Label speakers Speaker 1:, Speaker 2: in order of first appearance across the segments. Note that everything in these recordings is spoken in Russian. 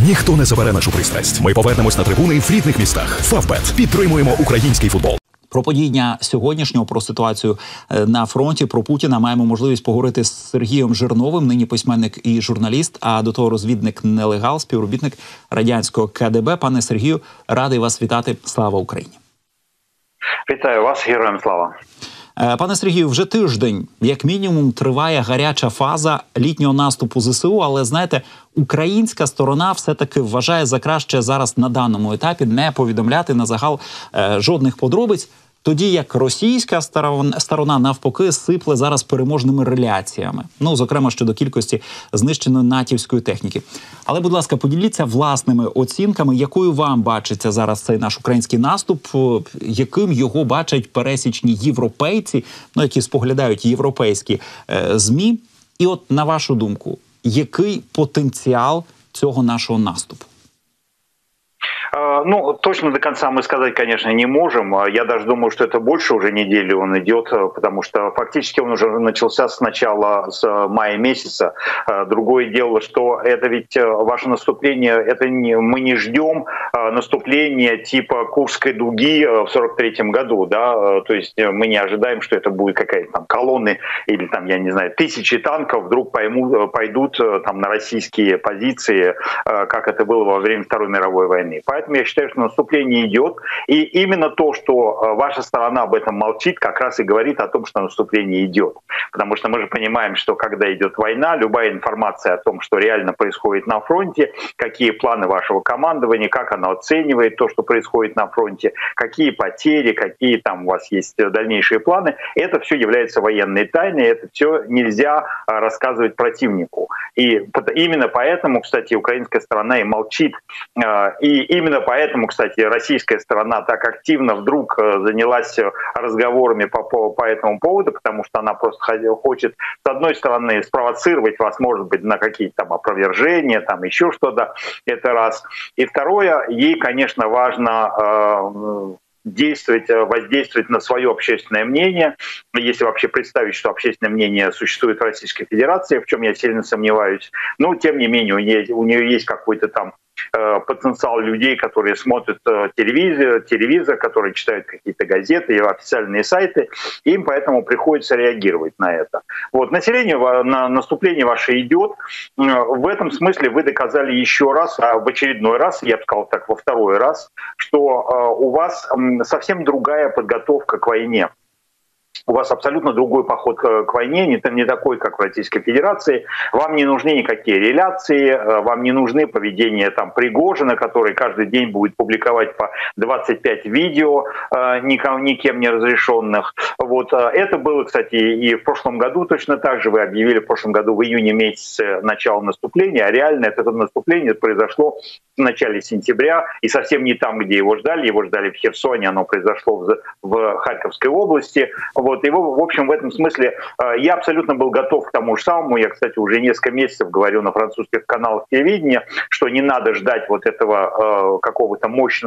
Speaker 1: Ніхто не забере нашу пристрасть. Ми повернемось на трибуни в рідних містах. Фавбет. Підтримуємо український футбол.
Speaker 2: Про події дня сьогоднішнього, про ситуацію на фронті, про Путіна маємо можливість поговорити з Сергієм Жирновим, нині письменник і журналіст, а до того розвідник-нелегал, співробітник радянського КДБ. Пане Сергію, радий вас вітати. Слава Україні!
Speaker 3: Вітаю вас, героям слава!
Speaker 2: Пане Сергію, вже тиждень, як мінімум, триває гаряча фаза літнього наступу ЗСУ, але, знаєте, українська сторона все-таки вважає за краще зараз на даному етапі не повідомляти на загал жодних подробиць, тоді як російська сторона навпаки сипле зараз переможними реляціями. Ну, зокрема, щодо кількості знищеної натівської техніки. Але, будь ласка, поділіться власними оцінками, якою вам бачиться зараз цей наш український наступ, яким його бачать пересічні європейці, ну, які споглядають європейські ЗМІ. І от, на вашу думку, який потенціал цього нашого наступу?
Speaker 3: Ну, точно до конца мы сказать, конечно, не можем. Я даже думаю, что это больше уже недели он идет, потому что фактически он уже начался с мая месяца. Другое дело, что это ведь ваше наступление, это мы не ждем наступления типа Курской дуги в 43-м году, да, то есть мы не ожидаем, что это будет какая-то там колонны или там, я не знаю, тысячи танков вдруг пойдут там на российские позиции, как это было во время Второй мировой войны. Поэтому я считаю, что наступление идет. И именно то, что ваша сторона об этом молчит, как раз и говорит о том, что наступление идет. Потому что мы же понимаем, что когда идет война, любая информация о том, что реально происходит на фронте, какие планы вашего командования, как оно оценивает то, что происходит на фронте, какие потери, какие там у вас есть дальнейшие планы, это все является военной тайной, это все нельзя рассказывать противнику. И именно поэтому, кстати, украинская сторона и молчит. И именно поэтому, кстати, российская сторона так активно вдруг занялась разговорами по этому поводу, потому что она просто хочет, с одной стороны, спровоцировать вас, может быть, на какие-то там опровержения, там еще что-то, это раз. И второе, ей, конечно, важно воздействовать на свое общественное мнение, если вообще представить, что общественное мнение существует в Российской Федерации, в чем я сильно сомневаюсь. Но, тем не менее, у нее есть какой-то там потенциал людей, которые смотрят телевизор, которые читают какие-то газеты и официальные сайты, им поэтому приходится реагировать на это. Вот, на наступление ваше идет. В этом смысле вы доказали еще раз, в очередной раз, я бы сказал так, во второй раз, что у вас совсем другая подготовка к войне. У вас абсолютно другой подход к войне, не такой, как в Российской Федерации. Вам не нужны никакие реляции, вам не нужны поведения там Пригожина, который каждый день будет публиковать по 25 видео, никем не разрешенных. Вот. Это было, кстати, и в прошлом году точно так же. Вы объявили в прошлом году в июне месяце начало наступления, а реально это наступление произошло в начале сентября, и совсем не там, где его ждали в Херсоне, оно произошло в Харьковской области. Вот, и, в общем, в этом смысле я абсолютно был готов к тому же самому. Я, кстати, уже несколько месяцев говорю на французских каналах телевидения, что не надо ждать вот этого какого-то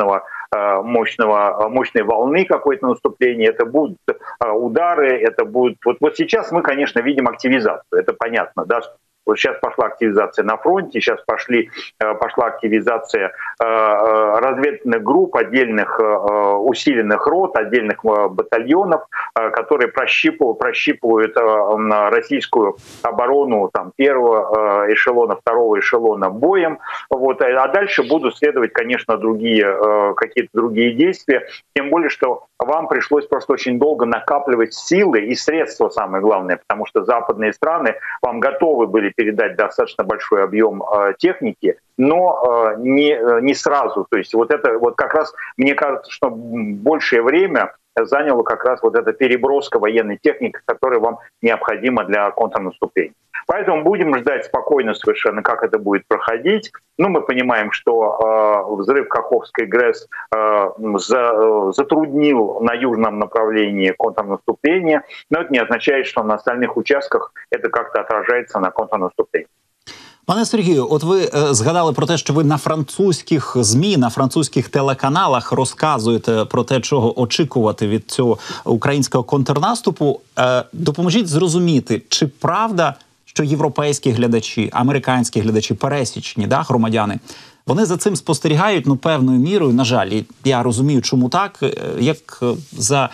Speaker 3: мощной волны какой-то наступления. Это будут удары, это будут... Вот сейчас мы, конечно, видим активизацию, это понятно, да, вот сейчас пошла активизация на фронте, сейчас пошла активизация разведывательных групп, отдельных усиленных рот, отдельных батальонов, которые прощипывают российскую оборону там, первого эшелона, второго эшелона боем. Вот. А дальше будут следовать, конечно, какие-то другие действия. Тем более, что вам пришлось просто очень долго накапливать силы и средства, самое главное, потому что западные страны вам готовы были передать достаточно большой объем техники, но не сразу. То есть вот это вот как раз, мне кажется, что большее время заняло как раз вот эта переброска военной техники, которая вам необходима для контрнаступления. Поэтому будем ждать спокойно совершенно, как это будет проходить. Ну, мы понимаем, что взрыв Каховской ГРЭС затруднил на южном направлении контрнаступление, но это не означает, что на остальных участках это как-то отражается на контрнаступлении.
Speaker 2: Пане Сергію, от ви згадали про те, що ви на французьких ЗМІ, на французьких телеканалах розказуєте про те, чого очікувати від цього українського контрнаступу. Допоможіть зрозуміти, чи правда, що європейські глядачі, американські глядачі, пересічні громадяни Вони за цим спостерігають, ну, певною мірою, на жаль, і я розумію, чому так, як за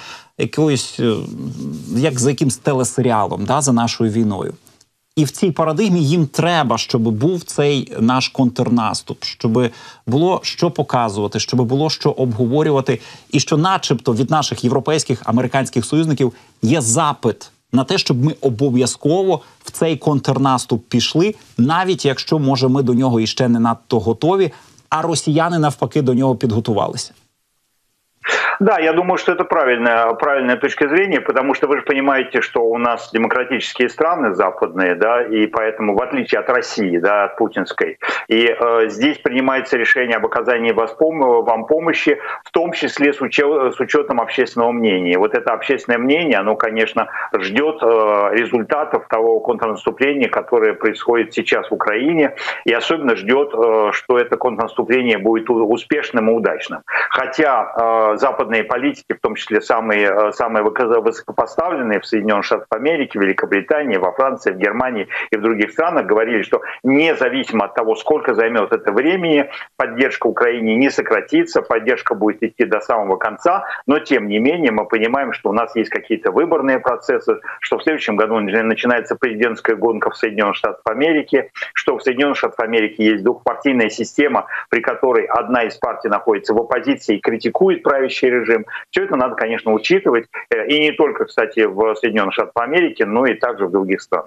Speaker 2: якимсь телесеріалом, да, за нашою війною. І в цій парадигмі їм треба, щоб був цей наш контрнаступ, щоб було що показувати, щоб було що обговорювати, і що начебто від наших європейських, американських союзників є запит на те, щоб ми обов'язково в цей контрнаступ пішли, навіть якщо, може, ми до нього іще не надто готові, а росіяни навпаки до нього підготувалися.
Speaker 3: Да, я думаю, что это правильная точка зрения, потому что вы же понимаете, что у нас демократические страны западные, да, и поэтому, в отличие от России, да, от путинской, и здесь принимается решение об оказании вам помощи, в том числе с учетом общественного мнения. Вот это общественное мнение, оно, конечно, ждет результатов того контрнаступления, которое происходит сейчас в Украине, и особенно ждет, что это контрнаступление будет успешным и удачным. Хотя западные политики, в том числе самые высокопоставленные в Соединенных Штатах Америки, в Великобритании, во Франции, в Германии и в других странах, говорили, что независимо от того, сколько займет это времени, поддержка Украине не сократится, поддержка будет идти до самого конца, но тем не менее мы понимаем, что у нас есть какие-то выборные процессы, что в следующем году начинается президентская гонка в Соединенных Штатах Америки, что в Соединенных Штатах Америки есть двухпартийная система, при которой одна из партий находится в оппозиции и критикует правящий режим. Все это надо, конечно, учитывать. И не только, кстати, в Соединенных Штатах Америки, но и также в других странах.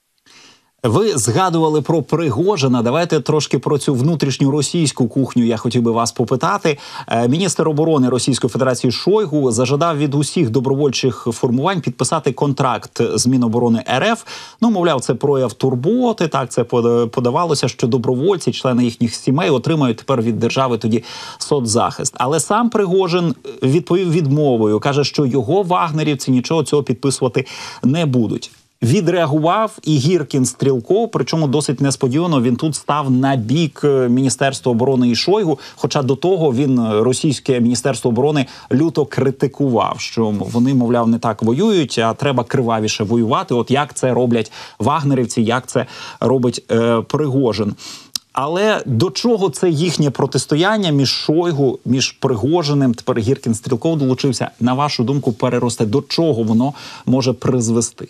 Speaker 2: Ви згадували про Пригожина. Давайте трошки про цю внутрішню російську кухню я хотів би вас попитати. Міністр оборони Російської Федерації Шойгу зажадав від усіх добровольчих формувань підписати контракт з Міноборони РФ. Ну, мовляв, це прояв турботи, так це подавалося, що добровольці, члени їхніх сімей отримають тепер від держави тоді соцзахист. Але сам Пригожин відповів відмовою, каже, що його вагнерівці нічого цього підписувати не будуть. Відреагував і Гіркін Стрілков, причому досить несподівано він тут став на бік Міністерства оборони і Шойгу, хоча до того він російське Міністерство оборони люто критикував, що вони, мовляв, не так воюють, а треба кривавіше воювати. От як це роблять вагнерівці, як це робить Пригожин. Але до чого це їхнє протистояння між Шойгу, між Пригожиним, тепер Гіркін Стрілков долучився, на вашу думку, переросте? До чого воно може призвести?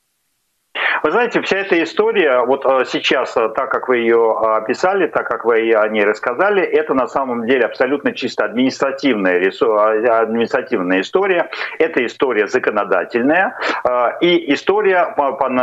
Speaker 3: Вы знаете, вся эта история, вот сейчас, так как вы ее описали, так как вы о ней рассказали, это на самом деле абсолютно чисто административная история. Это история законодательная и история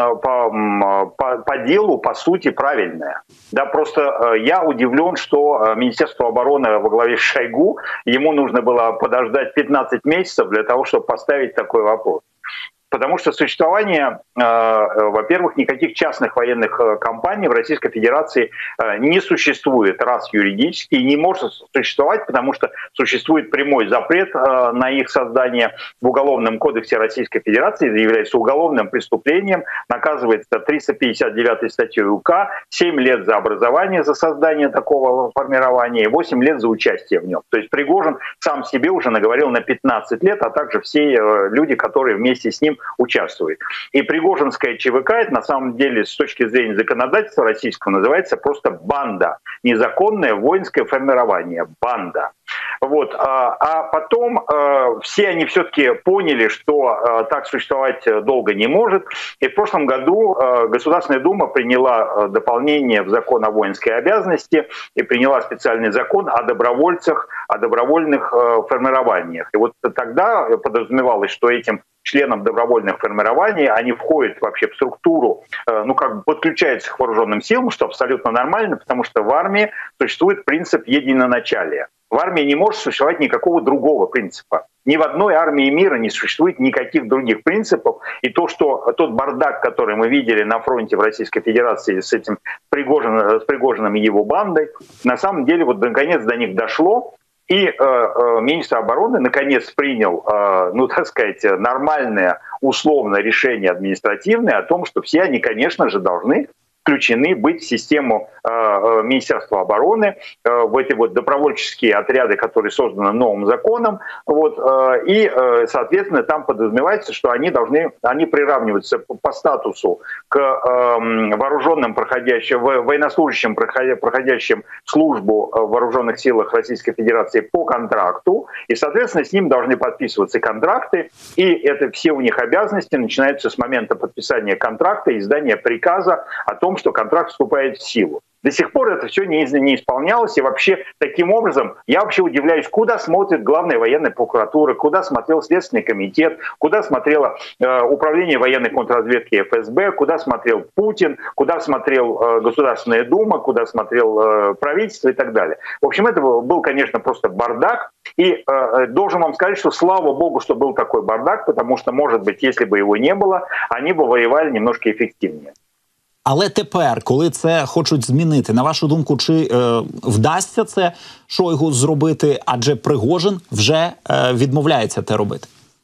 Speaker 3: по делу, по сути, правильная. Да, просто я удивлен, что Министерство обороны во главе с Шойгу, ему нужно было подождать 15 месяцев для того, чтобы поставить такой вопрос. Потому что существование, во-первых, никаких частных военных компаний в Российской Федерации не существует, раз юридически, и не может существовать, потому что существует прямой запрет на их создание в Уголовном кодексе Российской Федерации, это является уголовным преступлением, наказывается 359 статьей УК, 7 лет за образование, за создание такого формирования, и 8 лет за участие в нем. То есть Пригожин сам себе уже наговорил на 15 лет, а также все люди, которые вместе с ним участвует. И Пригожинская ЧВК, это на самом деле с точки зрения законодательства российского называется просто банда. Незаконное воинское формирование. Банда. Вот. А потом все они все-таки поняли, что так существовать долго не может. И в прошлом году Государственная Дума приняла дополнение в закон о воинской обязанности и приняла специальный закон о добровольцах, о добровольных формированиях. И вот тогда подразумевалось, что этим членам добровольных формирований, они входят вообще в структуру, ну как бы подключаются к вооруженным силам, что абсолютно нормально, потому что в армии существует принцип единоначалия. В армии не может существовать никакого другого принципа. Ни в одной армии мира не существует никаких других принципов. И тот бардак, который мы видели на фронте в Российской Федерации с этим Пригожиным и его бандой, на самом деле вот наконец до них дошло. И министр обороны наконец принял, ну так сказать, нормальное условное решение административное о том, что все они, конечно же, должны включены быть в систему Министерства обороны, в эти вот добровольческие отряды, которые созданы новым законом. Вот, и, соответственно, там подразумевается, что они приравниваются по статусу к вооруженным военнослужащим, проходящим службу в вооруженных силах Российской Федерации по контракту, и, соответственно, с ним должны подписываться контракты, и это все у них обязанности начинаются с момента подписания контракта и издания приказа о том, что контракт вступает в силу. До сих пор это все не исполнялось, и вообще таким образом я вообще удивляюсь, куда смотрит Главная военная прокуратура, куда смотрел Следственный комитет, куда смотрело Управление военной контрразведки ФСБ, куда смотрел Путин, куда смотрел Государственная Дума, куда смотрел правительство и так далее. В общем, это был, конечно, просто бардак, и должен вам сказать, что слава богу, что был такой бардак, потому что, может быть, если бы его не было, они бы воевали немножко эффективнее.
Speaker 2: Але тепер, коли це хочуть змінити, на вашу думку, чи вдасться це Шойгу зробити, адже Пригожин вже відмовляється те робити?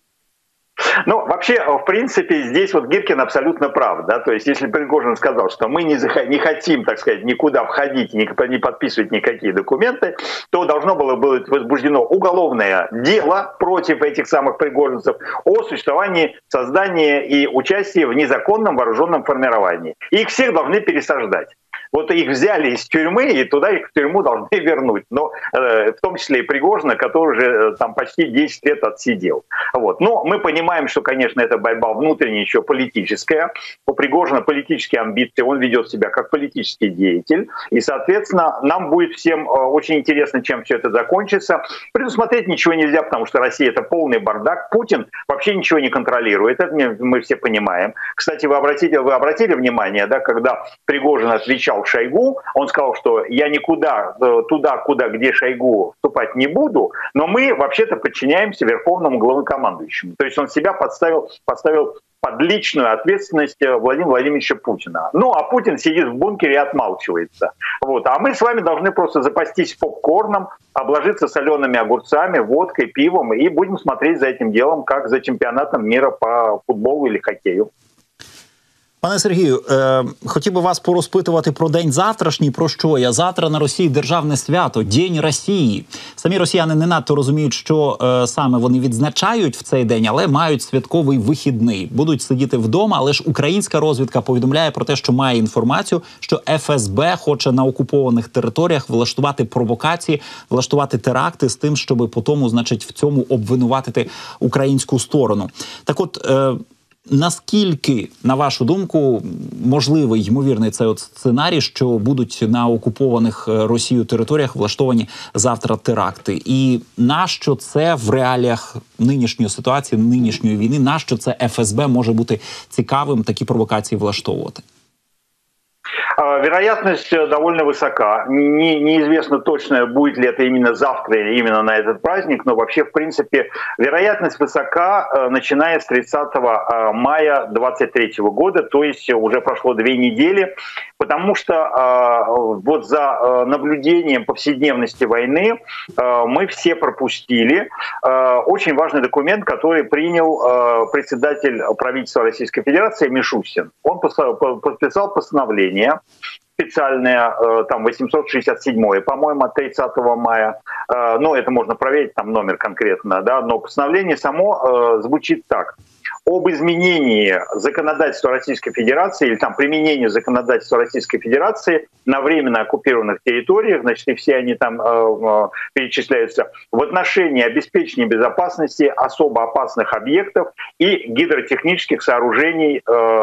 Speaker 3: Ну, вообще, в принципе, здесь вот Гиркин абсолютно прав, да, то есть если Пригожин сказал, что мы не хотим, так сказать, никуда входить, не подписывать никакие документы, то должно было быть возбуждено уголовное дело против этих самых пригожинцев о существовании, создании и участии в незаконном вооруженном формировании. Их всех должны пересаждать. Вот их взяли из тюрьмы, и туда их в тюрьму должны вернуть. Но в том числе и Пригожина, который уже там почти 10 лет отсидел. Вот. Но мы понимаем, что, конечно, это борьба внутренняя, еще политическая. У Пригожина политические амбиции, он ведет себя как политический деятель. И, соответственно, нам будет всем очень интересно, чем все это закончится. Предусмотреть ничего нельзя, потому что Россия — это полный бардак. Путин вообще ничего не контролирует. Это мы все понимаем. Кстати, вы обратили внимание, да, когда Пригожин отвечал Шойгу, он сказал, что я никуда туда, где Шойгу, вступать не буду, но мы вообще-то подчиняемся верховному главнокомандующему. То есть он себя подставил под личную ответственность Владимира Владимировича Путина. Ну, а Путин сидит в бункере и отмалчивается. Вот. А мы с вами должны просто запастись попкорном, обложиться солеными огурцами, водкой, пивом и будем смотреть за этим делом, как за чемпионатом мира по футболу или хоккею.
Speaker 2: Пане Сергію, хотів би вас порозпитувати про день завтрашній, про що я. Завтра на Росії державне свято, День Росії. Самі росіяни не надто розуміють, що саме вони відзначають в цей день, але мають святковий вихідний. Будуть сидіти вдома, але ж українська розвідка повідомляє про те, що має інформацію, що ФСБ хоче на окупованих територіях влаштувати провокації, влаштувати теракти з тим, щоб потім, значить, в цьому обвинуватити українську сторону. Так от, наскільки, на вашу думку, можливий, ймовірний цей от сценарій, що будуть на окупованих Росією територіях влаштовані завтра теракти? І нащо це в реаліях нинішньої ситуації, нинішньої війни, нащо це ФСБ може бути цікавим такі провокації влаштовувати?
Speaker 3: Вероятность довольно высока. Неизвестно точно, будет ли это именно завтра или именно на этот праздник, но вообще, в принципе, вероятность высока, начиная с 30 мая 2023 года, то есть уже прошло 2 недели, потому что вот за наблюдением повседневности войны мы все пропустили очень важный документ, который принял председатель правительства Российской Федерации Мишустин. Он подписал постановление специальное, там 867-е, по-моему, от 30 мая. Ну, это можно проверить, там номер конкретно, да, но постановление само звучит так. Об изменении законодательства Российской Федерации или там применении законодательства Российской Федерации на временно оккупированных территориях, значит, и все они там перечисляются, в отношении обеспечения безопасности особо опасных объектов и гидротехнических сооружений.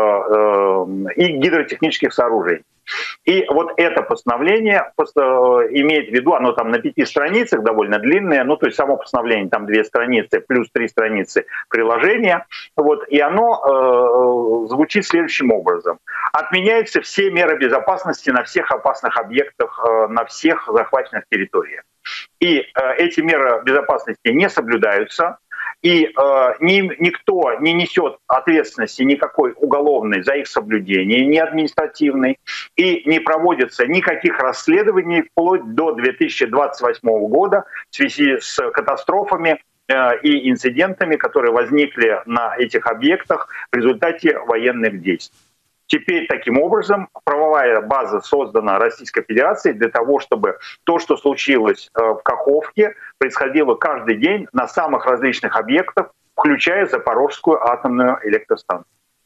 Speaker 3: И вот это постановление имеет в виду, оно там на 5 страницах, довольно длинное, ну то есть само постановление там 2 страницы плюс 3 страницы приложения, вот, и оно звучит следующим образом. Отменяются все меры безопасности на всех опасных объектах, на всех захваченных территориях. И эти меры безопасности не соблюдаются, и никто не несет ответственности никакой уголовной за их соблюдение, ни административной, и не проводится никаких расследований вплоть до 2028 года в связи с катастрофами и инцидентами, которые возникли на этих объектах в результате военных действий. Теперь таким образом правовая база создана Российской Федерацией для того, чтобы то, что случилось в Каховке, происходило каждый день на самых различных объектах, включая Запорожскую атомную электростанцию.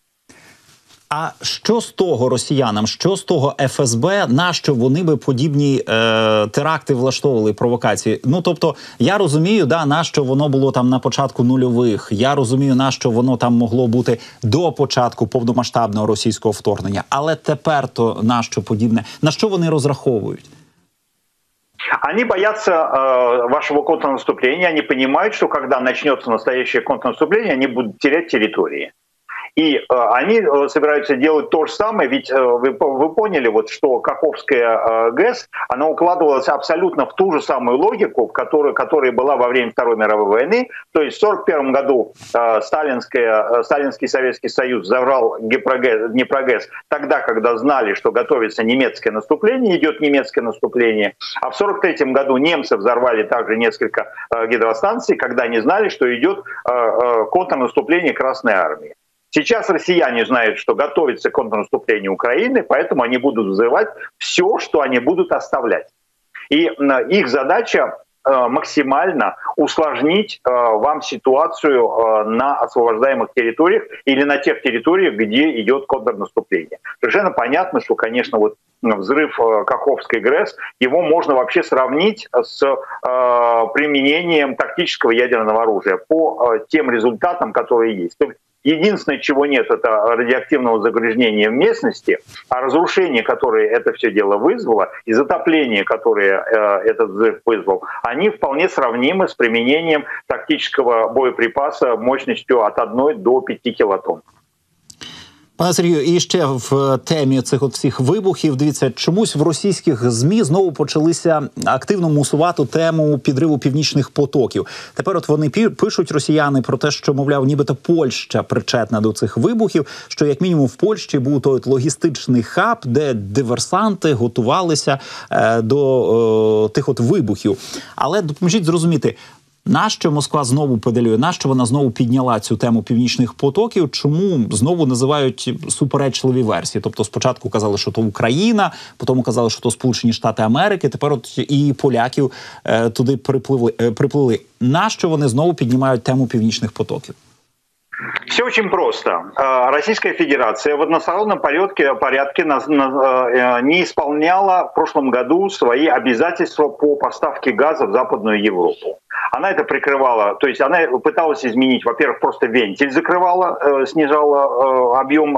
Speaker 2: А що з того росіянам, що з того ФСБ, нащо вони би подібні теракти влаштовували, провокації? Ну, тобто, я розумію, да, нащо воно було там на початку нульових, я розумію, нащо воно там могло бути до початку повномасштабного російського вторгнення, але тепер то нащо подібне? На що вони розраховують?
Speaker 3: Они боятся вашего контрнаступления, они понимают, что когда начнется настоящее контрнаступление, они будут терять территории. И они собираются делать то же самое, ведь вы поняли, вот, что Каховская ГЭС, она укладывалась абсолютно в ту же самую логику, которая была во время Второй мировой войны. То есть в 1941 году Сталинский Советский Союз взорвал Днепрогэс тогда, когда знали, что готовится немецкое наступление, идет немецкое наступление. А в 1943 году немцы взорвали также несколько гидростанций, когда они знали, что идет контрнаступление Красной Армии. Сейчас россияне знают, что готовится к контрнаступлению Украины, поэтому они будут взрывать все, что они будут оставлять. И их задача максимально усложнить вам ситуацию на освобождаемых территориях или на тех территориях, где идет контрнаступление. Совершенно понятно, что, конечно, вот взрыв Каховской ГРЭС, его можно вообще сравнить с применением тактического ядерного оружия по тем результатам, которые есть. Единственное, чего нет, это радиоактивного загрязнения в местности, а разрушение, которое это все дело вызвало, и затопление, которое этот взрыв вызвал, они вполне сравнимы с применением тактического боеприпаса мощностью от 1 до 5 килотонн.
Speaker 2: Пане Сергію, і ще в темі цих от всіх вибухів, дивіться, чомусь в російських ЗМІ знову почалися активно мусувати тему підриву північних потоків. Тепер от вони пишуть, росіяни, про те, що, мовляв, нібито Польща причетна до цих вибухів, що як мінімум в Польщі був той от логістичний хаб, де диверсанти готувалися до тих от вибухів. Але допоможіть зрозуміти, нащо Москва знову педалює? Нащо вона знову підняла цю тему північних потоків? Чому знову називають суперечливі версії? Тобто спочатку казали, що то Україна, потім казали, що то Сполучені Штати Америки, тепер от і поляків туди приплили. Нащо вони знову піднімають тему північних потоків?
Speaker 3: Все очень просто. Российская Федерация в одностороннем порядке не исполняла в прошлом году свои обязательства по поставке газа в Западную Европу. Она это прикрывала, то есть она пыталась изменить, во-первых, просто вентиль закрывала, снижала объем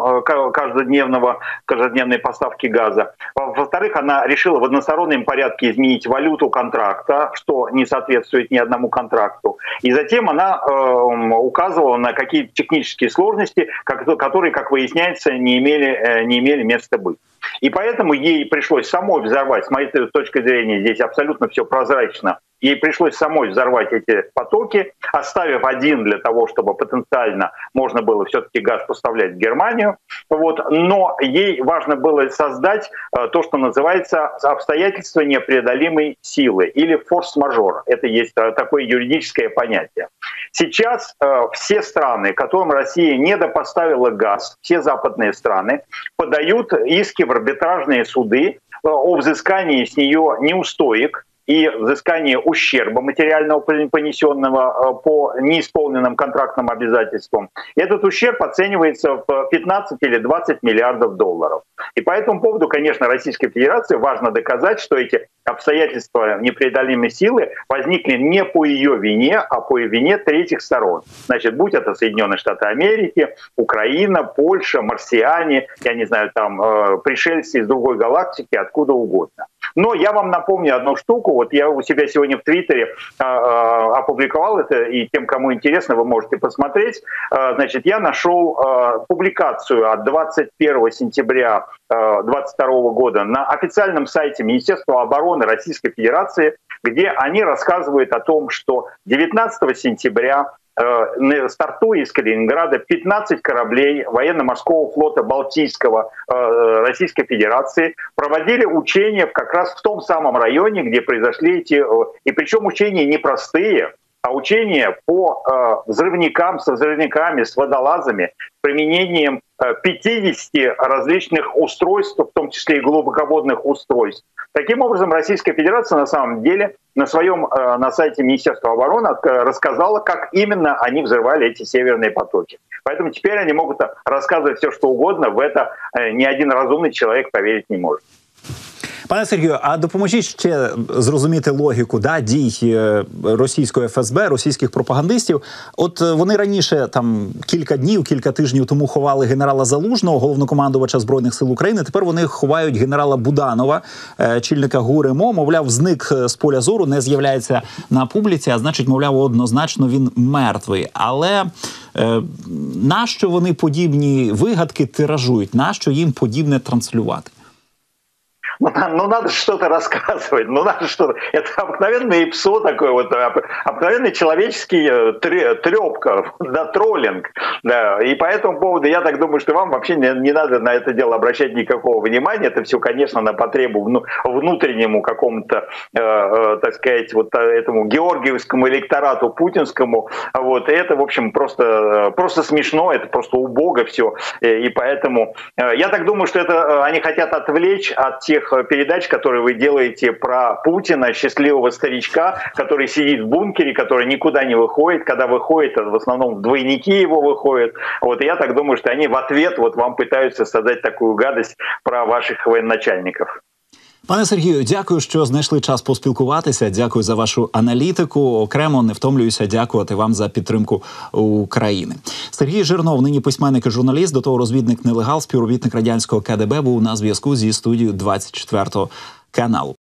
Speaker 3: каждодневной поставки газа. Во-вторых, она решила в одностороннем порядке изменить валюту контракта, что не соответствует ни одному контракту. И затем она указывала на какие-то технические сложности, которые, как выясняется, не имели места быть. И поэтому ей пришлось самой взорвать, с моей точки зрения, здесь абсолютно все прозрачно, ей пришлось самой взорвать эти потоки, оставив один для того, чтобы потенциально можно было все-таки газ поставлять в Германию. Вот. Но ей важно было создать то, что называется обстоятельства непреодолимой силы или форс-мажор. Это есть такое юридическое понятие. Сейчас все страны, которым Россия недопоставила газ, все западные страны, подают иски в арбитражные суды о взыскании с нее неустоек и взыскание ущерба материального, понесенного по неисполненным контрактным обязательствам. Этот ущерб оценивается в 15 или 20 миллиардов долларов. И по этому поводу, конечно, Российской Федерации важно доказать, что эти обстоятельства непреодолимой силы возникли не по ее вине, а по вине третьих сторон. Значит, будь это Соединенные Штаты Америки, Украина, Польша, марсиане, я не знаю, там пришельцы из другой галактики, откуда угодно. Но я вам напомню одну штуку. Вот я у себя сегодня в Твиттере опубликовал это, и тем, кому интересно, вы можете посмотреть. Значит, я нашел публикацию от 21 сентября 2022 года на официальном сайте Министерства обороны Российской Федерации, где они рассказывают о том, что 19 сентября стартуя из Калининграда 15 кораблей военно-морского флота Балтийского Российской Федерации проводили учения как раз в том самом районе, где произошли эти... И причем учения не простые, а учения по взрывникам, со взрывниками, с водолазами, с применением 50 различных устройств, в том числе и глубоководных устройств. Таким образом, Российская Федерация на самом деле на сайте Министерства обороны рассказала, как именно они взрывали эти северные потоки. Поэтому теперь они могут рассказывать все, что угодно, в это ни один разумный человек поверить не может.
Speaker 2: Пане Сергію, а допоможіть ще зрозуміти логіку дій російської ФСБ, російських пропагандистів. От вони раніше, кілька днів, кілька тижнів тому ховали генерала Залужного, головнокомандувача Збройних сил України. Тепер вони ховають генерала Буданова, чільника ГУР МО. Мовляв, зник з поля зору, не з'являється на публіці, а значить, мовляв, однозначно він мертвий. Але нащо вони подібні вигадки тиражують? Нащо їм подібне транслювати?
Speaker 3: Ну, надо что-то рассказывать, надо что-то. Это обыкновенный ИПСО такой вот, обыкновенный человеческий трёпка, троллинг. Да. И по этому поводу я так думаю, что вам вообще не надо на это дело обращать никакого внимания. Это все, конечно, на потребу внутреннему какому-то, так сказать, вот этому георгиевскому электорату путинскому. Вот. И это, в общем, просто смешно, это просто убого все. И поэтому я так думаю, что это они хотят отвлечь от тех передач, которые вы делаете про Путина, счастливого старичка, который сидит в бункере, который никуда не выходит. Когда выходит, в основном двойники его выходят. Вот, и я так думаю, что они в ответ вам пытаются создать такую гадость про ваших военачальников.
Speaker 2: Пане Сергію, дякую, що знайшли час поспілкуватися. Дякую за вашу аналітику. Окремо не втомлююся дякувати вам за підтримку України. Сергій Жирнов, нині письменник і журналіст, до того розвідник-нелегал, співробітник радянського КДБ, був на зв'язку зі студією 24 каналу.